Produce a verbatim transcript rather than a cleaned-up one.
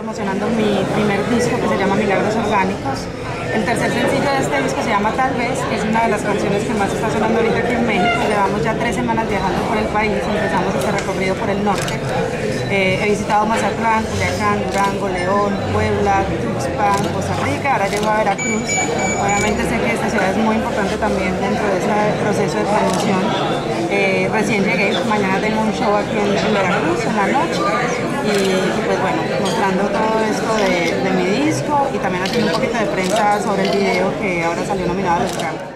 promocionando mi primer disco que se llama Milagros Orgánicos. El tercer sencillo de este disco se llama Tal Vez, que es una de las canciones que más está sonando ahorita aquí en México. Llevamos ya tres semanas viajando por el país, empezamos este recorrido por el norte. Eh, he visitado Mazatlán, Culiacán, Durango, León, Puebla, Tuxpan, Costa Rica, ahora llego a Veracruz. Obviamente sé que esta ciudad es muy importante también dentro de ese proceso de transición. Eh, recién llegué, mañana tengo un show aquí en, en Veracruz en la noche y, y pues bueno, mostrando todo esto de, de mi disco y también haciendo un poquito de prensa sobre el video que ahora salió nominado al Oscar.